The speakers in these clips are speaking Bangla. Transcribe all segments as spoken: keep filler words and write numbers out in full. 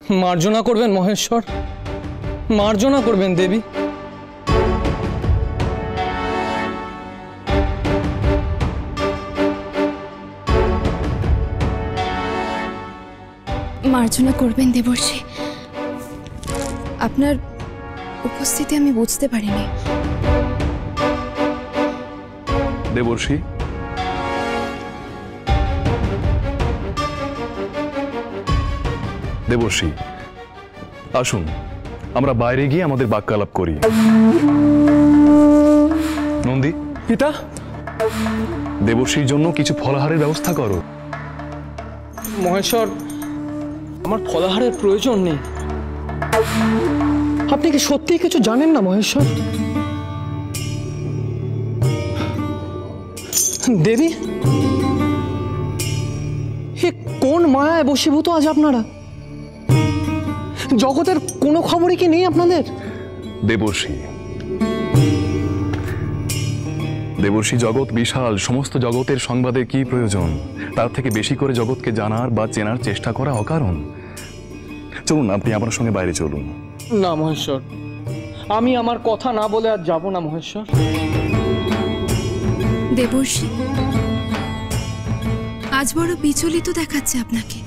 মার্জনা করবেন মহেশ্বর, মার্জনা করবেন দেবী। মার্জনা করবেন দেবর্ষি। আপনার উপস্থিতি আমি বুঝতে পারিনি। দেবর্ষি, দেবর্ষি আসুন, আমরা বাইরে গিয়ে আমাদের বাক্যালাপ করি। নন্দী, পিতা, দেবর্ষির জন্য কিছু ফলাহারের ব্যবস্থা করো। মহেশ্বর, আমার ফলাহারের প্রয়োজন নেই। আপনি কি সত্যিই কিছু জানেন না মহেশ্বর? দেবী, এ কোন মায়ায় বশীভূত আজ আপনারা? জগতের কোনো খবরই কি নেই আপনাদের? দেবর্ষি, দেবর্ষি, জগৎ বিশাল, সমস্ত জগতের সংবাদে কি প্রয়োজন? তার থেকে বেশি করে জগৎকে জানার বা চেনার চেষ্টা করা অকারণ। চলুন, আপনি আমার সঙ্গে বাইরে চলুন। না মহেশ্বর, আমি আমার কথা না বলে আর যাব না মহেশ্বর। দেবর্ষি, আজ বড় বিচলিত দেখাচ্ছে আপনাকে।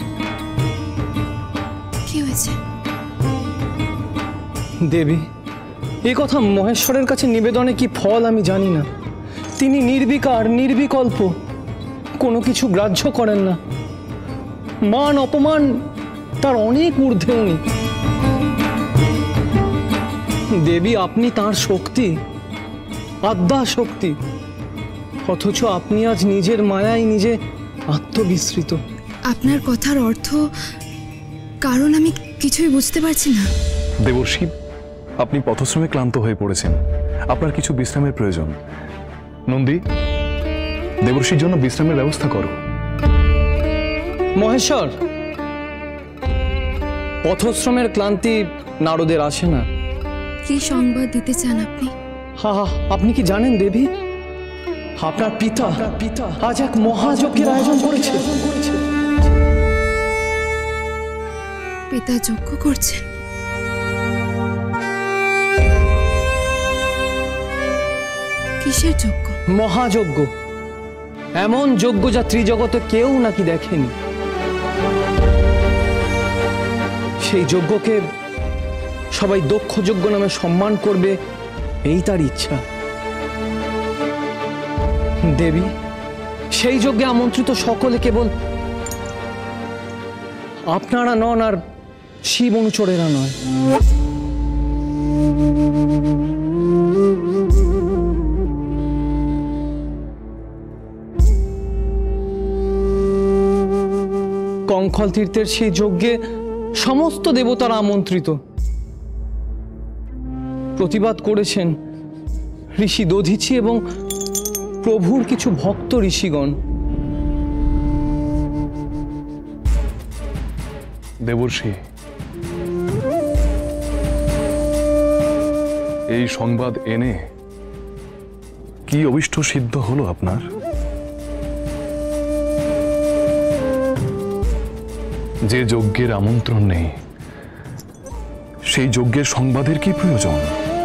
কি হয়েছে? দেবী, এই কথা মহেশ্বরের কাছে নিবেদনে কি ফল আমি জানি না। তিনি নির্বিকার, নির্বিকল্প, কোনো কিছু গ্রাহ্য করেন না। মান অপমান তার অনেক ঊর্ধ্বে উনি। দেবী, আপনি তার শক্তি, আদ্যা শক্তি, অথচ আপনি আজ নিজের মায়ায় নিজে আত্মবিস্মৃত। আপনার কথার অর্থ কারণ আমি কিছুই বুঝতে পারছি না। দেবর্ষি, আপনি পথশ্রমে ক্লান্ত হয়ে পড়েছেন, আপনার কিছু বিশ্রামের প্রয়োজন। নন্দী, দেবর্ষির জন্য বিশ্রামের ব্যবস্থা করো। মহেশ্বর, পথশ্রমের ক্লান্তি নারদের আসে না। কি সংবাদ দিতে চান আপনি? হা হা, আপনি কি জানেন দেবী, আপনার পিতা পিতা আজ এক মহাযজ্ঞের আয়োজন করেছে। পিতা যজ্ঞ করছেন? কিসের যজ্ঞ? মহাযজ্ঞ, এমন যজ্ঞ যা ত্রিজগতে কেউ নাকি দেখেনি। সেই যজ্ঞকে সবাই দক্ষ যজ্ঞ নামে সম্মান করবে, এই তার ইচ্ছা। দেবী, সেই যজ্ঞে আমন্ত্রিত সকলে কেবল আপনারা নন, আর শিব অনুচরেরা নয়। কঙ্খল তীর্থের সেই যজ্ঞে সমস্ত দেবতারা আমন্ত্রিত। প্রতিবাদ করেছেন ঋষি দধিচি এবং প্রভুর কিছু ভক্ত ঋষিগণ। দেবর্ষি, এই সংবাদ এনে কি অভিষ্ট সিদ্ধ হলো আপনার? যে যজ্ঞের আমন্ত্রণ নেই, সেই যজ্ঞের সংবাদের কি প্রয়োজন?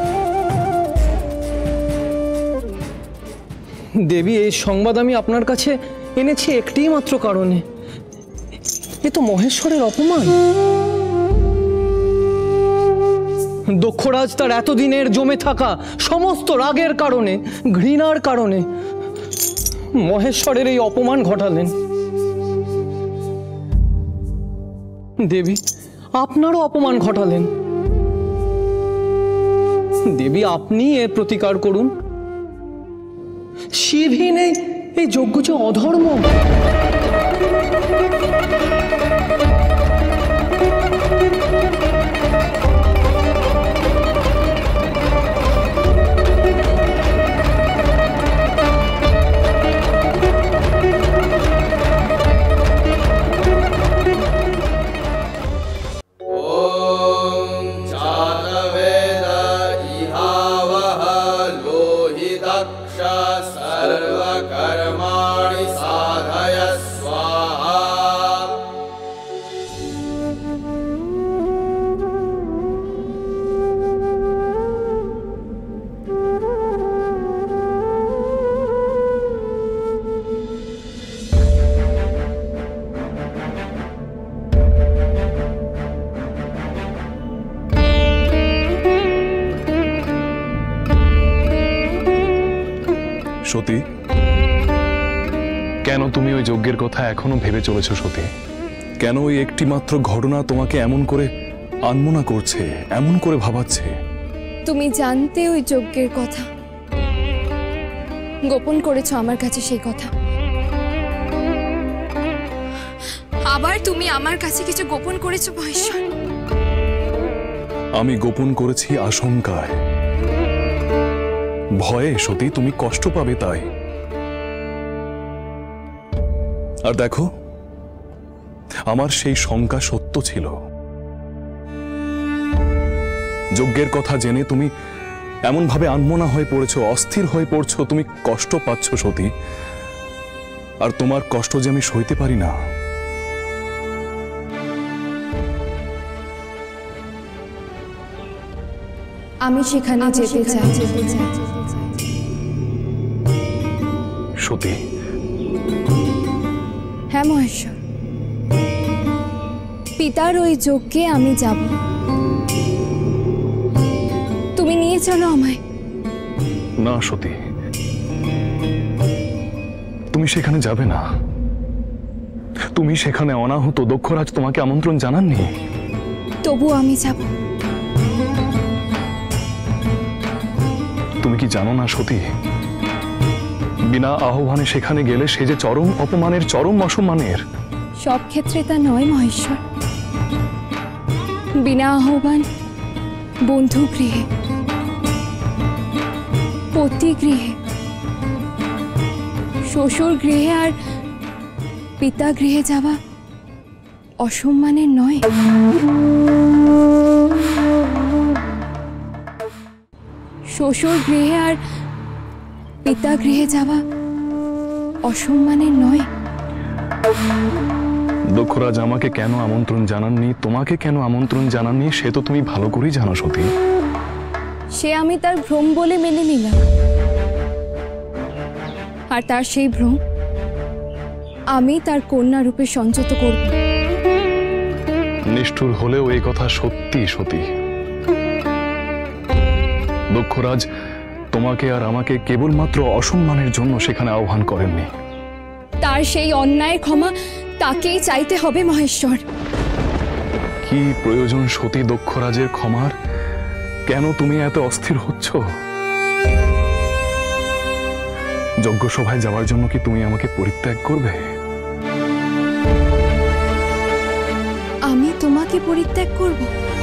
দেবী, এই সংবাদ আমি আপনার কাছে এনেছি একটি মাত্র কারণে। এ তো মহেশ্বরের অপমান। দক্ষরাজ তার এতদিনের জমে থাকা সমস্ত রাগের কারণে, ঘৃণার কারণে মহেশ্বরের এই অপমান ঘটালেন। দেবী, আপনারও অপমান ঘটালেন। দেবী, আপনি এর প্রতিকার করুন। শিবহীন এই যজ্ঞ যে অধর্ম। सर्वकर्माणि साधय स्वाहा। সতী, কেন তুমি ওই যজ্ঞের কথা এখনো ভেবে চলেছ সতী? কেন ওই একটি মাত্র ঘটনা তোমাকে এমন করে আনমনা করছে, এমন করে ভাবাচ্ছে? তুমি জানতে ওই যজ্ঞের কথা, গোপন করেছো আমার কাছে সেই কথা। আবার তুমি আমার কাছে কিছু গোপন করেছো মহেশ্বর। আমি গোপন করেছি আশঙ্কায়, ভয়ে সতী তুমি কষ্ট পাবে তাই। আর দেখো, আমার সেই শঙ্কা সত্য ছিল। যজ্ঞের কথা জেনে তুমি এমন ভাবে আনমনা হয়ে পড়েছো, অস্থির হয়ে পড়ছো, তুমি কষ্ট পাচ্ছ সতী। আর তোমার কষ্ট যে আমি সইতে পারি না। আমি সেখানে যেতে চাই। সতী, হ্যাঁ মহেশ্বর, পিতার ওই যজ্ঞে আমি যাব। তুমি নিয়ে চলো আমায়। না সতী, তুমি সেখানে যাবে না। তুমি সেখানে অনাহত, দক্ষরাজ তোমাকে আমন্ত্রণ জানাননি। তবু আমি যাব। তুমি কি জানো না সতী, বিনা আহ্বানে সেখানে গেলে সে যে চরম অপমানের, চরম অসম্মানের। সব ক্ষেত্রে তা নয় মহেশ্বর। বিনা আহ্বান বন্ধু গৃহে, পতি গৃহে, শ্বশুর গৃহে আর পিতা গৃহে যাওয়া অসম্মানের নয়। শ্বশুর গৃহে আর পিতা গৃহে যাওয়া অসম্মানের নয়। দক্ষরাজ আমাকে কেন আমন্ত্রণ জানাননি, তোমাকে কেন আমন্ত্রণ জানাননি, সে তো তুমি ভালো করেই জানো সতী। সে আমি তার ভ্রম বলে মেনে নিলাম। আর তার সেই ভ্রম আমি তার কন্যা রূপে সঞ্চিত করব। নিষ্ঠুর হলেও এই কথা সত্যি সতী। দক্ষরাজ তোমাকে আর আমাকে কেবলমাত্র অসম্মানের জন্য সেখানে আহ্বান করেননি। তার সেই অন্যায়ের ক্ষমা তাকেই চাইতে হবে মহেশ্বর। কি প্রয়োজন সতী দক্ষরাজের ক্ষমার? কেন তুমি এত অস্থির হচ্ছ? যজ্ঞসভায় যাওয়ার জন্য কি তুমি আমাকে পরিত্যাগ করবে? আমি তোমাকে পরিত্যাগ করব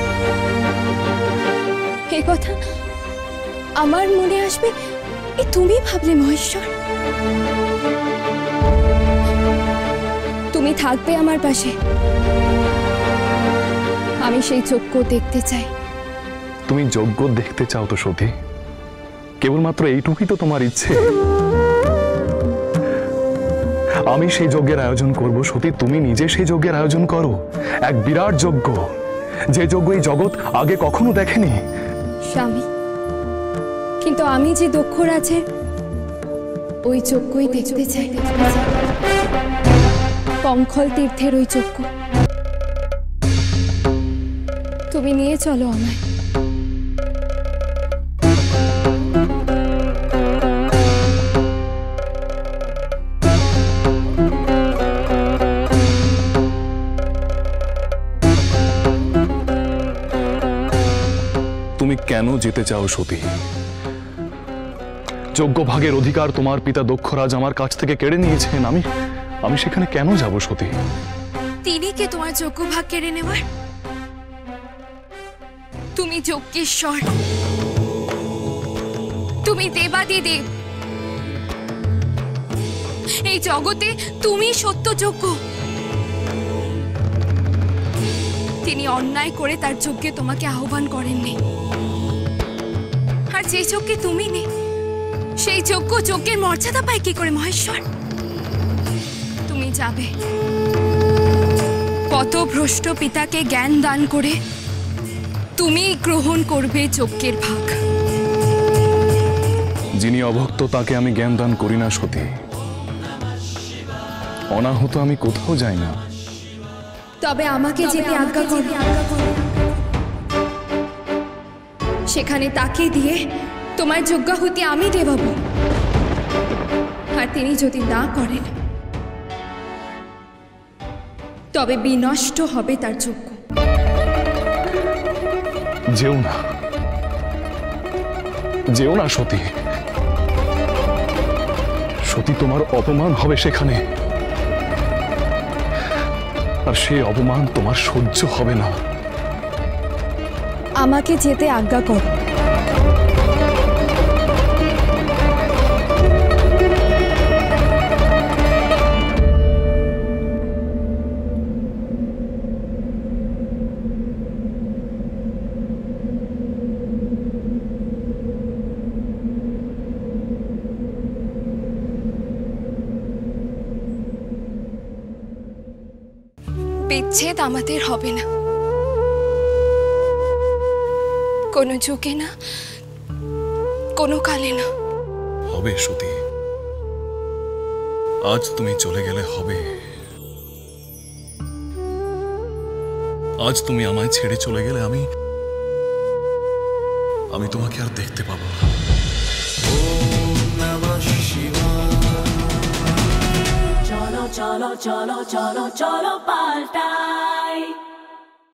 এ কথা আমার মনে আসবে এ তুমি ভাবলে মহেশ্বর? তুমি থাকবে আমার পাশে। আমি সেই যজ্ঞ দেখতে চাই। তুমি যজ্ঞ দেখতে চাও তো সতী? কেবলমাত্র এইটুকুই তো তোমার ইচ্ছে? আমি সেই যজ্ঞের আয়োজন করব সতী, তুমি নিজে সেই যজ্ঞের আয়োজন করো। এক বিরাট যজ্ঞ, যে যজ্ঞ এই জগৎ আগে কখনো দেখেনি। স্বামী, কিন্তু আমি যে দক্ষরাজের ওই যজ্ঞই দেখতে চাই। কঙ্খল তীর্থের ওই যজ্ঞ। তুমি নিয়ে চলো আমায়। তুমি কেন যেতে চাও সতী? যোগ্য ভাগের অধিকার তোমার পিতা দক্ষরাজ আমার কাছ থেকে কেড়ে নিয়েছেন। আমি আমি সেখানে কেন যাব সতী? তিনি কে তোমার যোগ্য ভাগ কেড়ে নেবার? তুমি যজ্ঞেশ্বর, তুমি দেবাদিদেব। এই জগতে তুমি সত্য যোগ্য। তিনি অন্যায় করে তার যজ্ঞে তোমাকে আহ্বান করেননি। আর যে যজ্ঞে তুমি নেই, সেই যজ্ঞ যজ্ঞের মর্যাদা পায় কি করে মহেশ্বর? তুমি যাবে পথভ্রষ্ট পিতাকে জ্ঞান দান করে, তুমি গ্রহণ করবে যজ্ঞের ভাগ। যিনি অভক্ত তাকে আমি জ্ঞান দান করি না সতী। অনাহত আমি কোথাও যাই না। তবে আমাকে যেতে আজ্ঞা করো। সেখানে তাকে দিয়ে তোমার যজ্ঞাহুতি আমি দেবাবো। আর তিনি যদি না করেন তবে বিনষ্ট হবে তার যজ্ঞ। যেও না, যেও না সতী। সতী, তোমার অপমান হবে সেখানে, আর সেই অপমান তোমার সহ্য হবে না। আমাকে যেতে আজ্ঞা করো। বিচ্ছেদ আমাদের হবে না, কোনো যুগে না, কোনো কালে না। হবে সতী, আজ তুমি চলে গেলে হবে। আজ তুমি আমায় ছেড়ে চলে গেলে আমি আমি তোমাকে আর দেখতে পাবো না। cholo cholo cholo cholo cholo paltai